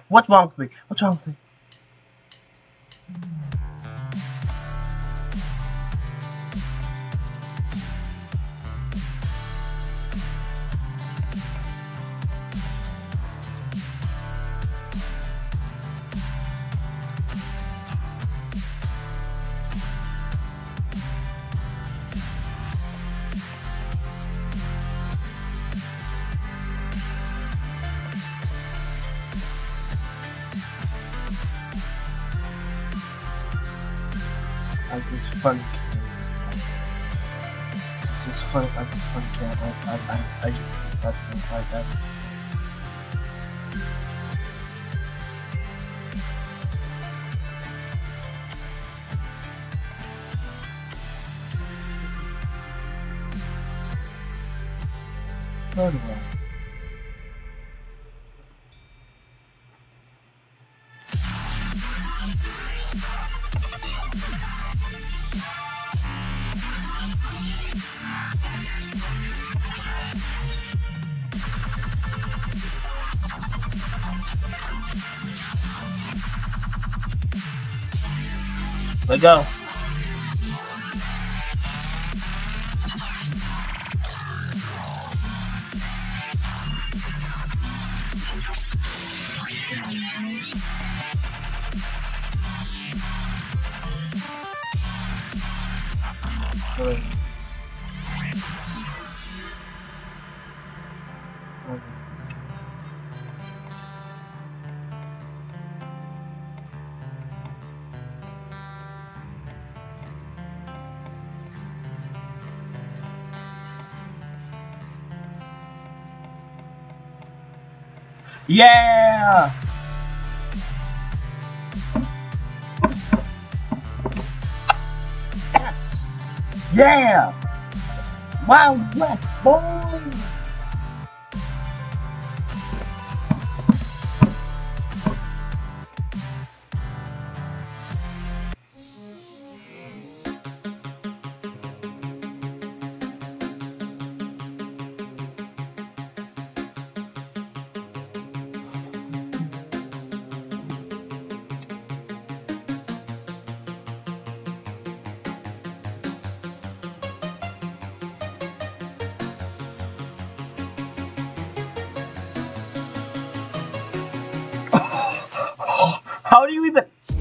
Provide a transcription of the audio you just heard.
What's wrong with me? What's wrong with me? Like this funny kid. This funny, like this funny cat. I just like that. Anyway. Let go. Good. Yeah! Yes! Yeah! Wild West, boy! How do you even...